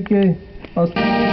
Stücke aus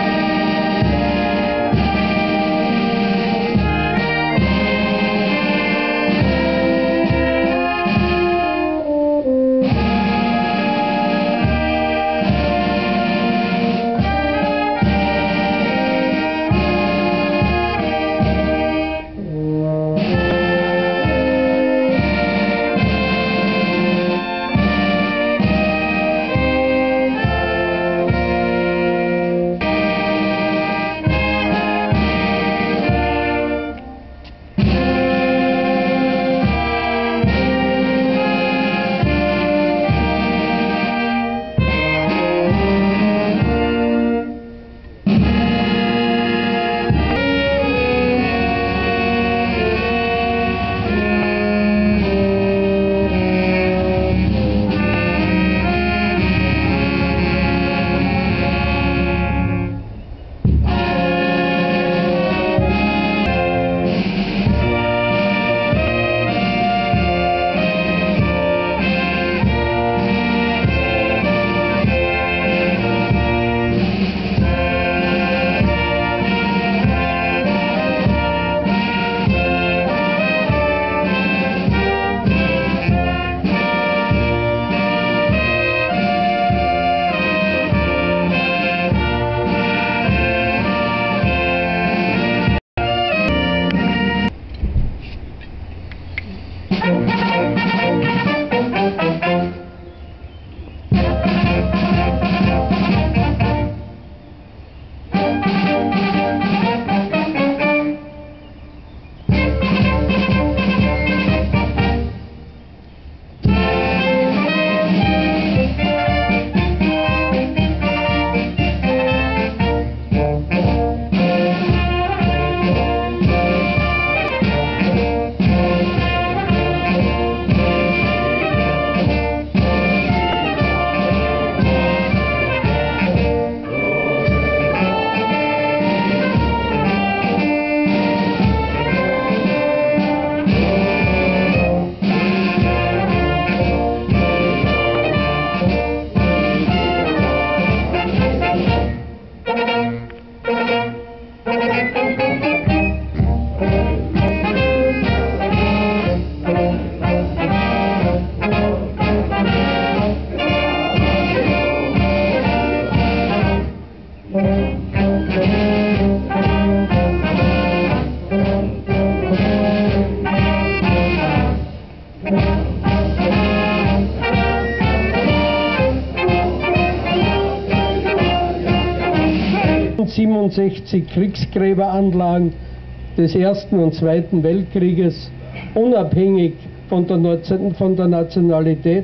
...67 Kriegsgräberanlagen des Ersten und Zweiten Weltkrieges, unabhängig von der Nationalität.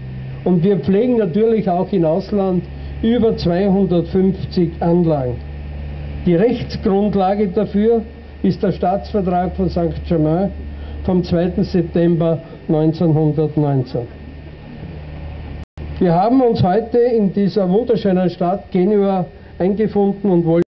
Und wir pflegen natürlich auch im Ausland über 250 Anlagen. Die Rechtsgrundlage dafür ist der Staatsvertrag von Saint-Germain vom 2. September 1919. Wir haben uns heute in dieser wunderschönen Stadt Genua eingefunden und wollen